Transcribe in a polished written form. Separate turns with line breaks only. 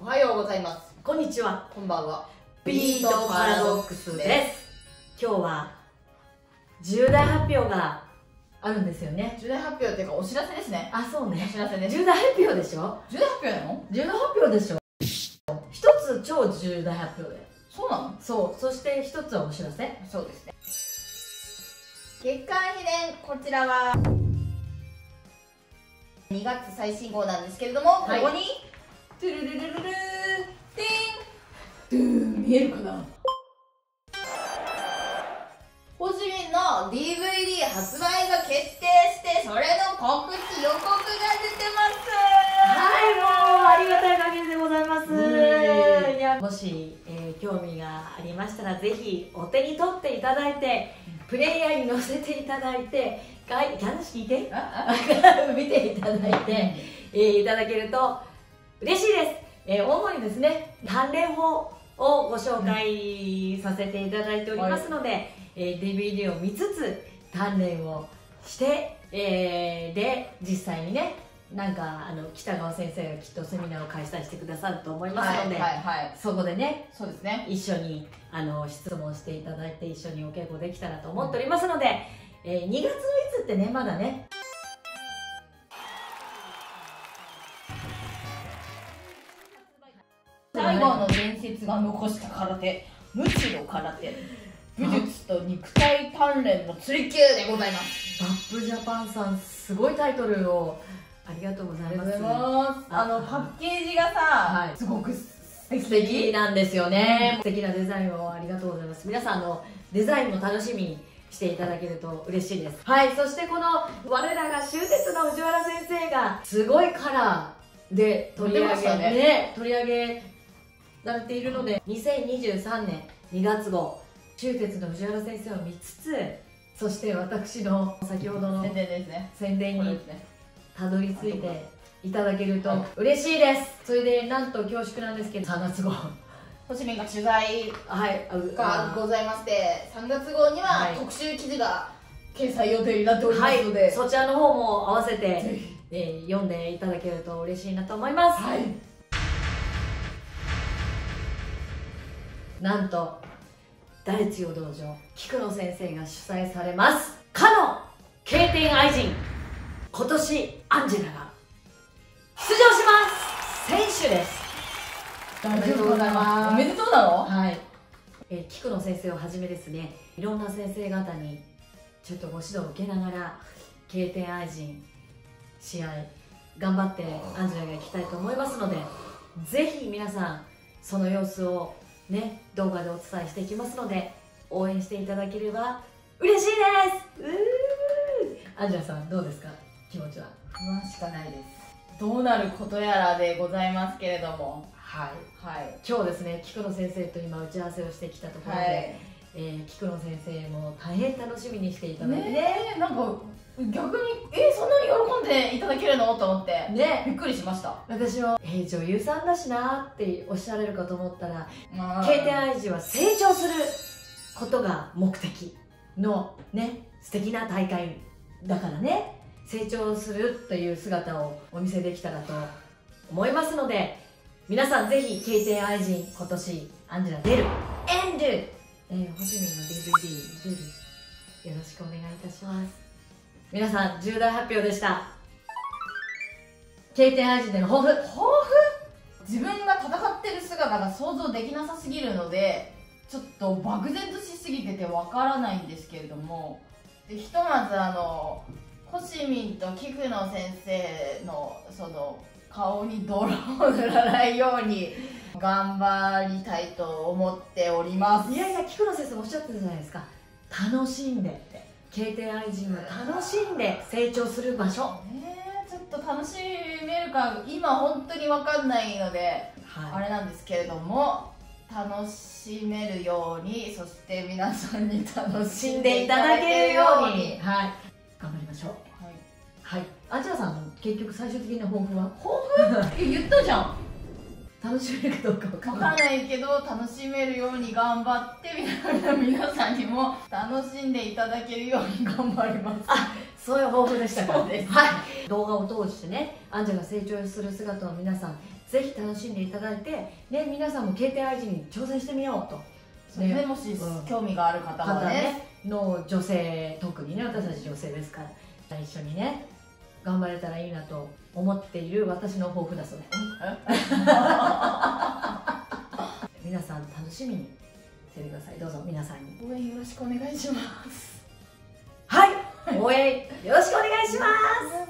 はようございます。
こんにちは。
こんばんは。
ビートパラドックスです。今日は重大発表があるんですよね。
重大発表っていうかお知らせですね。
あ、そうね。
お知らせです。
重大発表でしょ。
重大発表なの？
重大発表でしょ。一つ超重大発表で。
そうなの？
そう。そして一つはお知らせ。
そうですね。月刊秘伝、こちらは2月最新号なんですけれども、はい、ここにトゥルルルルルーティンドゥー見えるかな。ホジミンの DVD 発売が決定して、それの告知予告が出てます。
はい、もうありがたい限りでございます。いや、もし、興味がありましたらぜひお手に取っていただいて、プレイヤーに載せていただいて、話聞いて見ていただいて、いただけると嬉しいです。主にですね、鍛錬法をご紹介させていただいておりますので、DVD を見つつ鍛錬をして、で実際にね、なんか北川先生がきっとセミナーを開催してくださると思いますので、そこでね、そうですね、一緒に質問していただいて一緒にお稽古できたらと思っておりますので、2月のいつってね、まだね、
最後の伝説が残した空手、無知の空手、武術と肉体鍛錬の追求でございます。
バップジャパンさん、すごいタイトルをありがとうございます。
パッケージがさ、すごく素
敵なんですよね。素敵なデザインをありがとうございます。皆さんデザインも楽しみにしていただけると嬉しいです。はい、そしてこの我らが終鉄の藤原先生がすごいカラーで取り上げられているので、2023年2月号終鉄の藤原先生を見つつ、そして私の先ほどの宣伝にたどり着いていただけると嬉しいです。それでなんと恐縮なんですけど、3月号
ホジミンが取材がございまして、3月号には特集記事が掲載予定になっておりますので、
そちらの方も合わせて読んでいただけると嬉しいなと思います。なんと大千代道場菊野先生が主催されますかの経典愛人、今年アンジェラが出場します。選手です。
おめでとうございます。おめでとうなの？
はい。菊野先生をはじめですね、いろんな先生方にちょっとご指導を受けながら、経典愛人試合頑張ってアンジェラが行きたいと思いますので、ぜひ皆さんその様子をね、動画でお伝えしていきますので、応援していただければ嬉しいです。アンジェラさん、どうですか、気持ちは？
不安しかないです。どうなることやらでございますけれども、
今日ですね、菊野先生と今打ち合わせをしてきたところで、菊野先生も大変楽しみにしていただいてね、
なんか逆にそんなに喜んでいただけるのと思ってね、びっくりしました。
私は女優さんだしなっておっしゃられるかと思ったら、経典愛人は成長することが目的のね、素敵な大会だからね、成長するという姿をお見せできたらと思いますので、皆さんぜひ経典愛人今年アンジェラ出るエンド、ホジミンの DVD 出る、よろしくお願いいたします。皆さん重大発表でした。経典愛人での抱負。
自分が戦ってる姿が想像できなさすぎるので、ちょっと漠然としすぎててわからないんですけれども、ひとまずホジミンと菊野先生のその顔に泥を塗らないように頑張りたいと思っております。
いやいや、菊野先生もおっしゃってるじゃないですか、楽しんでって。経典愛人は楽しんで成長する場所。
ちょっと楽しめるか今本当に分かんないので、あれなんですけれども、楽しめるように、そして皆さんに楽しんでいただけるように、
頑張りましょう。アンジェラさん、結局最終的な抱負は？
言ったじゃん。
楽しめるかどうか分
からないけど、楽しめるように頑張って皆さんにも楽しんでいただけるように頑張ります。
そういう抱負でしたか。
そうです。
動画を通してね、アンジェラが成長する姿を皆さんぜひ楽しんでいただいて、ね、皆さんも K 点 愛知に挑戦してみようと。
ね、もし興味がある方はね、
の女性、特にね、私たち女性ですから、一緒にね頑張れたらいいなと思っている私の抱負だそうです皆さん楽しみにしててください。どうぞ皆さんに
応援よろしくお願いします。
はい、応援よろしくお願いします。